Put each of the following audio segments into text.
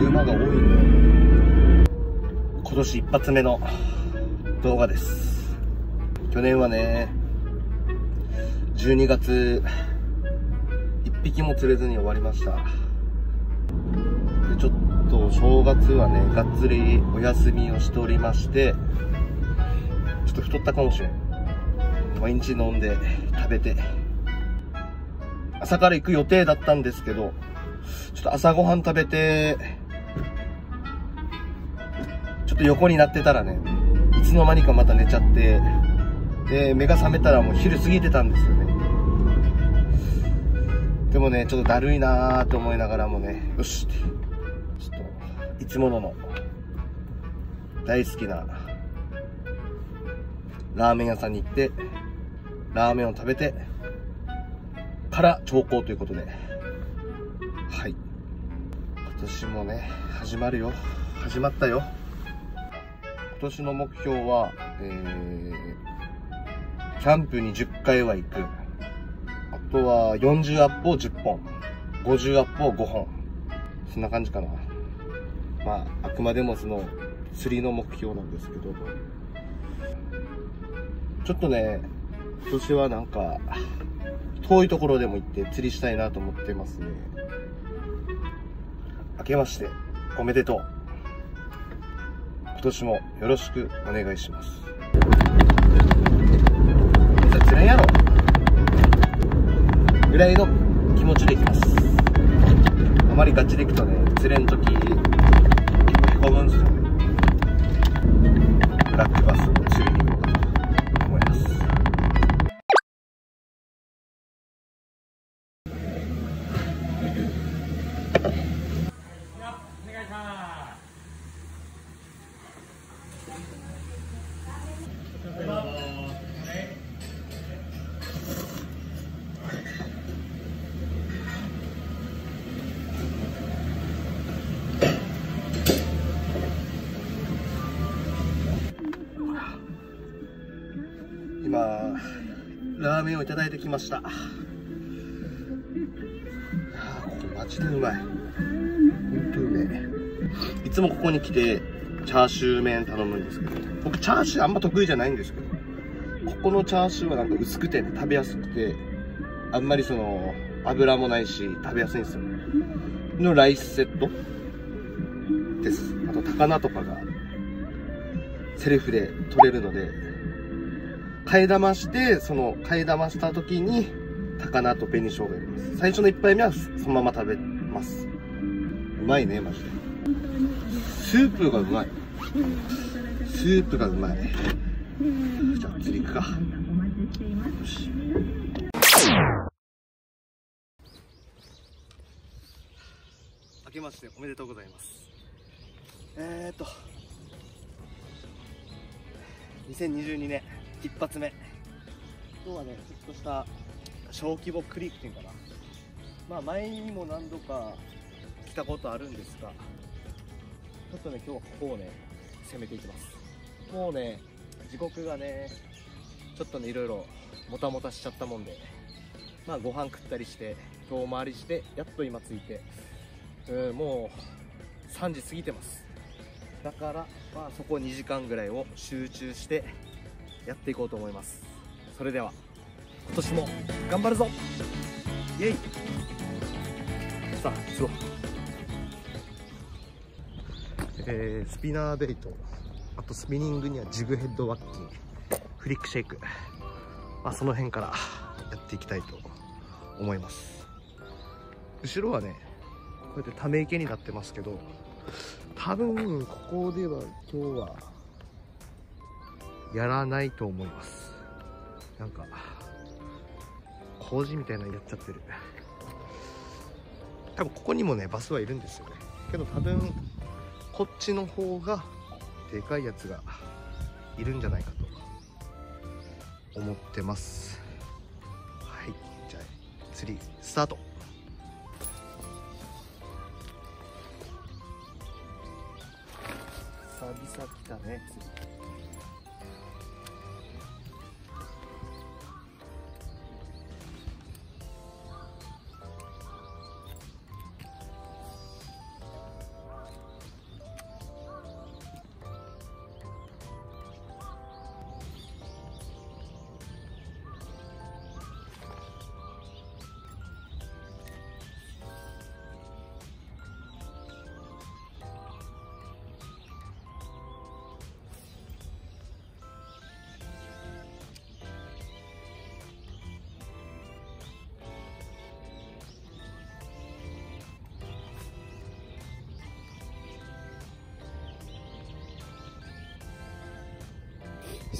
車が多いね。今年一発目の動画です。去年はね、12月一匹も釣れずに終わりました。でちょっと正月はね、がっつりお休みをしておりまして、ちょっと太ったかもしれん。毎日飲んで食べて、朝から行く予定だったんですけど、ちょっと朝ごはん食べて、ちょっと横になってたらね、いつの間にかまた寝ちゃって、で、目が覚めたらもう昼過ぎてたんですよね。でもね、ちょっとだるいなーと思いながらもね、よしって、ちょっと、いつもの大好きなラーメン屋さんに行って、ラーメンを食べて、から長考ということで、はい。今年もね、始まるよ。始まったよ。今年の目標は、キャンプに10回は行く。あとは40アップを10本。50アップを5本。そんな感じかな。まあ、あくまでもその、釣りの目標なんですけど。ちょっとね、今年はなんか、遠いところでも行って釣りしたいなと思ってますね。明けましておめでとう。今年もよろしくお願いします。釣れんやろぐらいの気持ちでいきます。あまりガチでいくとね、釣れんときへこむんすよね。ブラックバスを釣りに行こうかと思います。今ラーメンをいただいてきました。ここマジでうまい。ほんとうめえ。いつもここに来てチャーシュー麺頼むんですけど、僕チャーシューあんま得意じゃないんですけど、ここのチャーシューはなんか薄くてね、食べやすくて、あんまりその油もないし食べやすいんですよ。のライスセットです。あと高菜とかがセルフで取れるので、替え玉して、その替え玉した時に高菜と紅生姜入れます。最初の1杯目はそのまま食べます。うまいね、マジで。スープがうまい。スープがうまい。じゃあ釣り行くか。よし。明けましておめでとうございます。2022年一発目。今日はね、ちょっとした小規模クリークっていうかな。まあ前にも何度か来たことあるんですが、ちょっとね、今日はここをね、攻めていきます。もうね、時刻がね、ちょっとね、いろいろもたもたしちゃったもんで、まあご飯食ったりして、遠回りして、やっと今着いて、もう3時過ぎてます。だから、まあそこ2時間ぐらいを集中してやっていこうと思います。それでは、今年も頑張るぞ！イエイ！さあ、釣ろう。スピナーベイト、あとスピニングにはジグヘッドワッキン、フリックシェイク、まあ、その辺からやっていきたいと思います。後ろはね、こうやってため池になってますけど、多分ここでは今日はやらないと思います。なんか工事みたいなのやっちゃってる。多分ここにもねバスはいるんですよね。けど多分こっちの方がでかいやつがいるんじゃないかと思ってます。はい、じゃあ釣りスタート。久々来たね、釣り。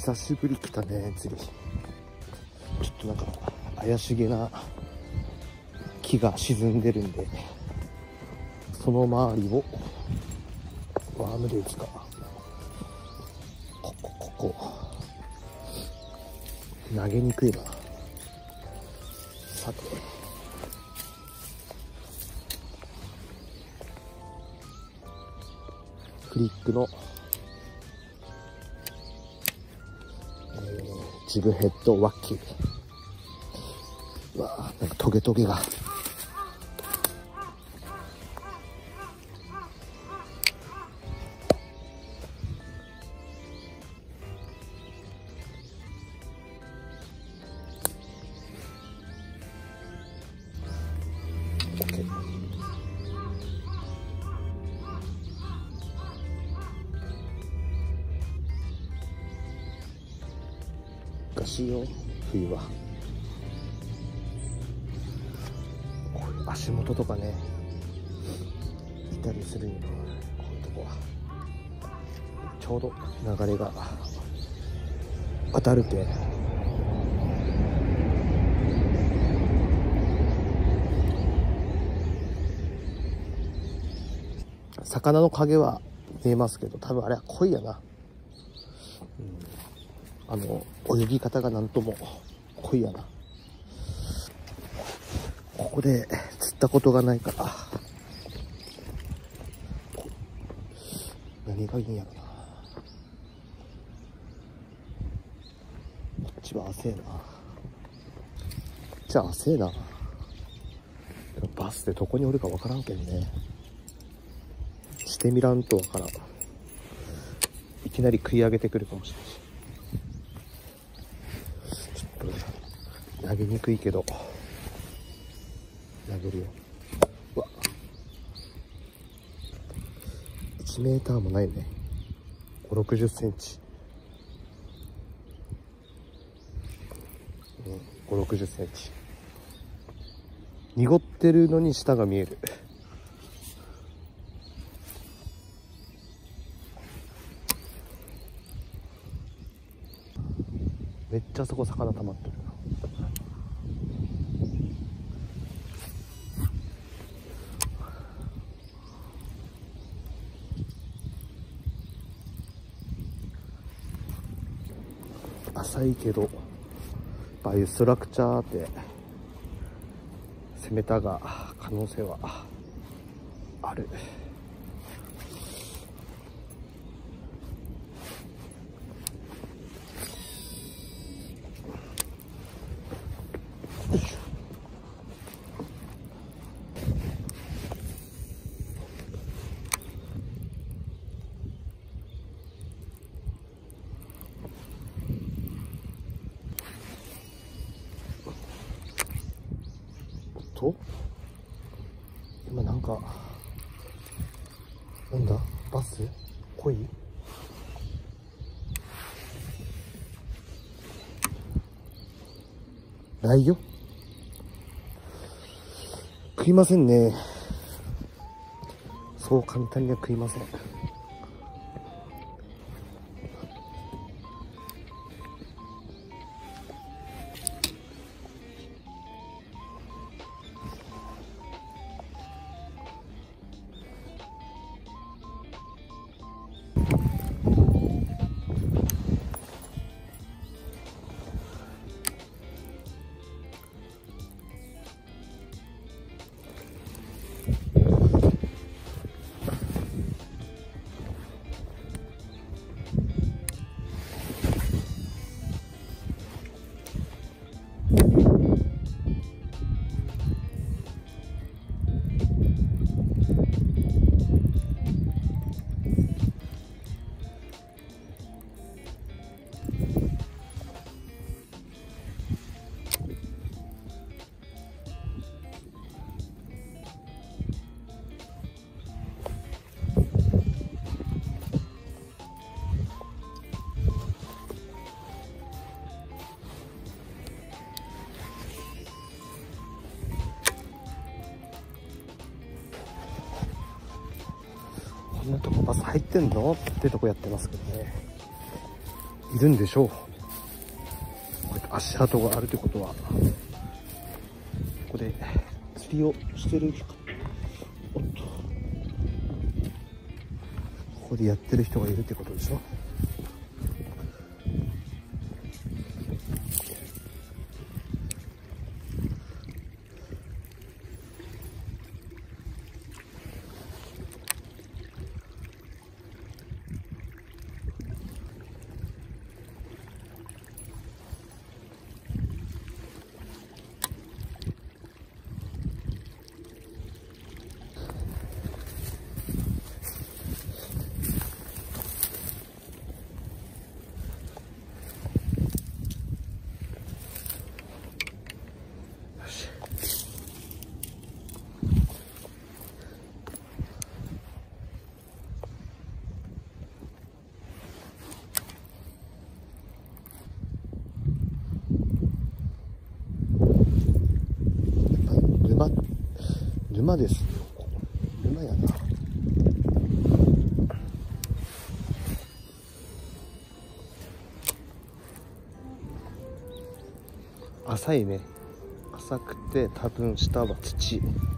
久しぶり来たね釣り。ちょっとなんか怪しげな木が沈んでるんで、その周りをワームで打つか。ここ投げにくいな。さて、クリックの、ジグヘッドワッキー。うわー、なんかトゲトゲが。難しいよ冬は。こういう足元とかねいたりするんよ。こういうとこはちょうど流れが当たるけ、魚の影は見えますけど、多分あれは鯉やな。泳ぎ方がなんとも鯉やな。ここで釣ったことがないから、何がいいんやろな。こっちは浅えな。じゃあ浅えな。バスでどこにおるかわからんけんね。してみらんとわからん。いきなり食い上げてくるかもしれないし。投げにくいけど投げるよ。うわ、1メーターもないね。5、60センチ、5、60センチ。濁ってるのに下が見える。めっちゃそこ魚溜まってるな。浅いけど、ああいうストラクチャーで攻めたが可能性はある。今なんか、なんだ、バス濃い？ないよ。食いませんね。そう簡単には食いません。こんなとこバス入ってんのってとこやってますけどね。 いるんでしょう。こうやって足跡があるってことは、ここで釣りをしてる人、おっと、ここでやってる人がいるってことでしょ。沼ですよ。沼やな。浅いね。浅くて多分下は土。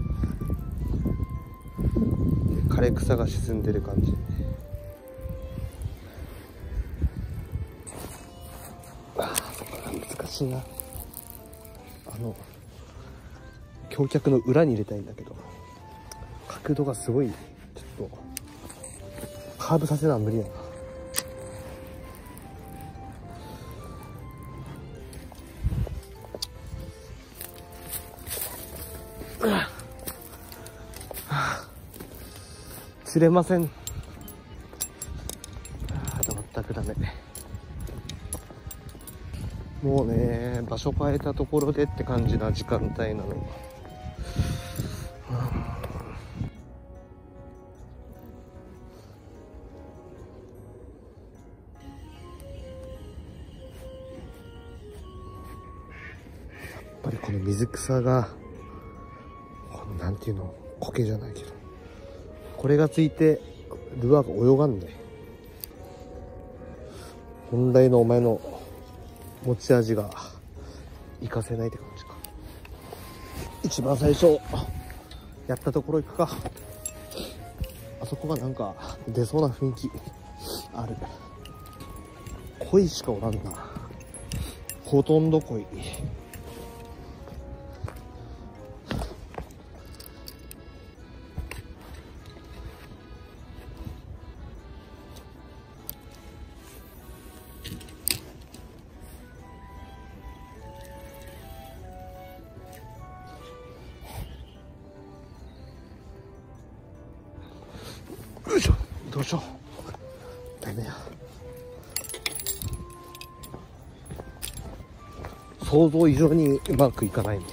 枯れ草が沈んでる感じ。そこが難しいな。橋脚の裏に入れたいんだけど、角度がすごい、ちょっとカーブさせるのは無理やな。釣れません。全くダメ。もうね、場所変えたところでって感じな時間帯なの。やっぱりこの水草が、なんていうの、苔じゃないけど、これがついてルアーが泳がんで、本来のお前の持ち味が活かせないって感じか。一番最初やったところ行くか。あそこがなんか出そうな雰囲気ある。鯉しかおらんな。ほとんど鯉。よいしょ、どうしよう。ダメや。想像以上にうまくいかないね。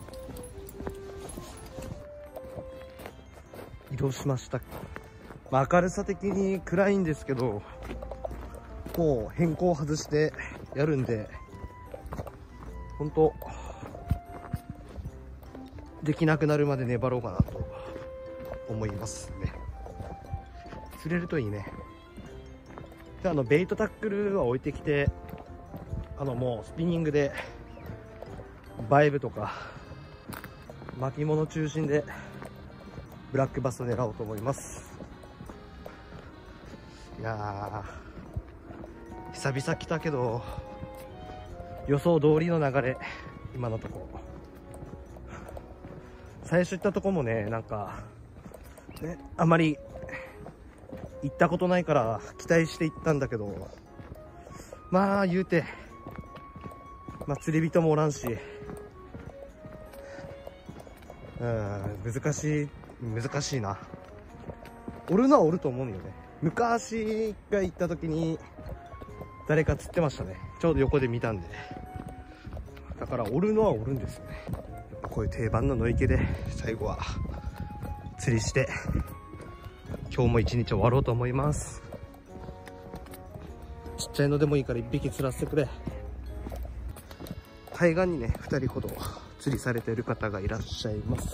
移動しました。明るさ的に暗いんですけど、もう変更を外してやるんで、本当できなくなるまで粘ろうかなと思いますね。釣れるといいね。で、ベイトタックルは置いてきて、もうスピニングでバイブとか巻物中心でブラックバスを狙おうと思います。いやー、久々来たけど予想通りの流れ。今のとこ最初行ったとこもね、なんかね、あまり行ったことないから期待して行ったんだけど、まあ言うて、釣り人もおらんし、難しいな。おるのはおると思うんよね。昔一回行った時に誰か釣ってましたね。ちょうど横で見たんで。だからおるのはおるんですよね。こういう定番の野池で最後は釣りして今日も一日終わろうと思います。ちっちゃいのでもいいから1匹釣らせてくれ。海岸にね、2人ほど釣りされている方がいらっしゃいます。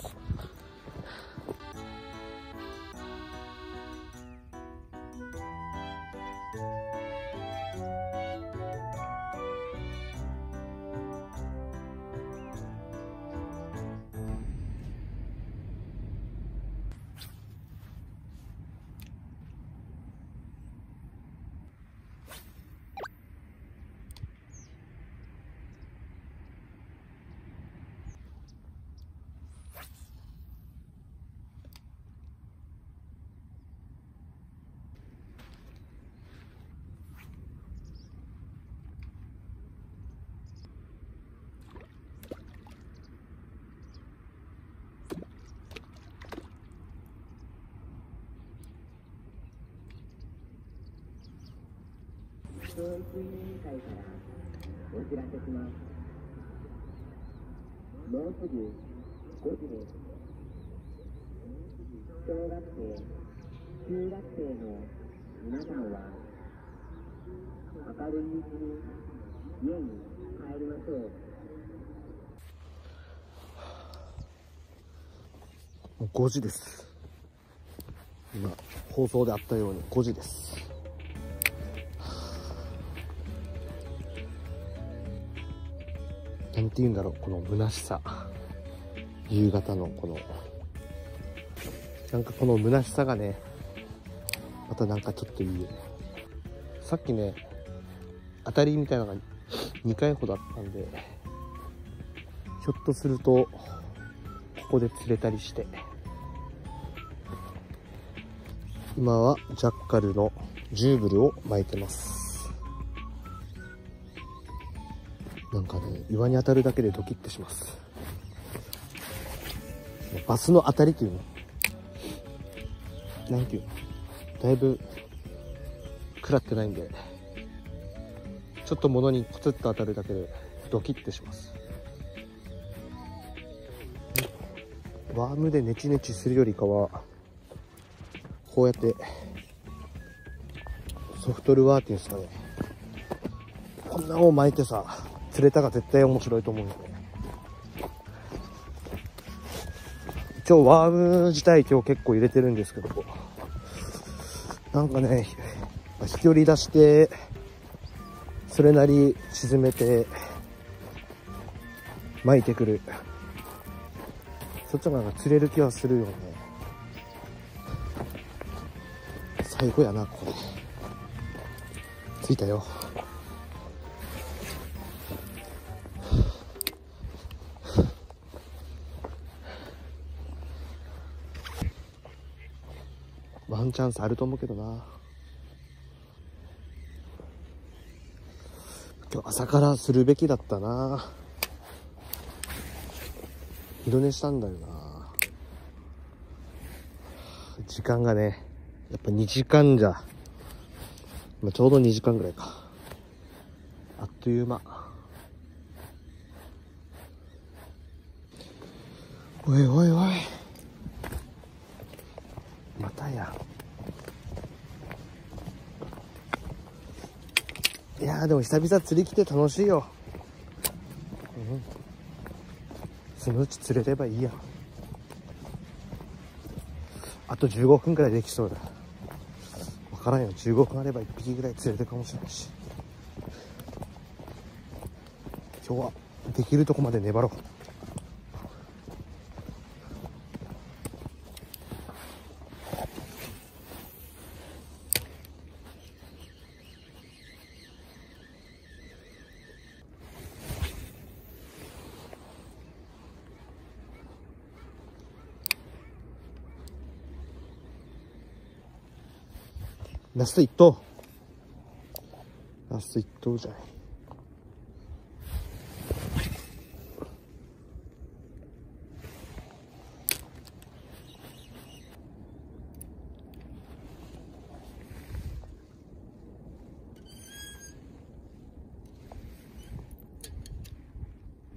もうすぐ5時です。小学生、中学生の皆さんは明るいうちに家に帰りましょう。 もう5時です。今放送であったように5時です。なんて言うんだろう、この虚しさ。夕方のこのなんかこの虚しさがね、またなんかちょっといいよね。さっきね、当たりみたいなのが2回ほどあったんで、ひょっとするとここで釣れたりして、今はジャッカルのジューブルを巻いてます。なんかね、岩に当たるだけでドキッてします。バスの当たりっていうの、なんていうの、だいぶ食らってないんで、ちょっと物にコツッと当たるだけでドキッてします。ワームでネチネチするよりかは、こうやってソフトルアーっていうんですかね、こんなのを巻いてさ釣れたが絶対面白いと思うんだよね。一応ワーム自体今日結構入れてるんですけど、なんかね、飛距離出してそれなり沈めて巻いてくる、そっちの方が釣れる気はするよね。最後やな、これ着いたよ。ワンチャンスあると思うけどな。今日朝からするべきだったな。二度寝したんだよな。時間がね、やっぱ2時間じゃ、まあ、ちょうど2時間ぐらいか。あっという間。おいおいおい。またや。いやーでも久々釣り来て楽しいよ。そのうち釣れればいいや。あと15分くらいできそうだ。わからんよ。15分あれば1匹ぐらい釣れるかもしれないし。今日はできるとこまで粘ろう。ラスト1投。ラスト1投じゃない。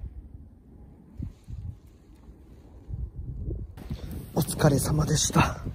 お疲れ様でした。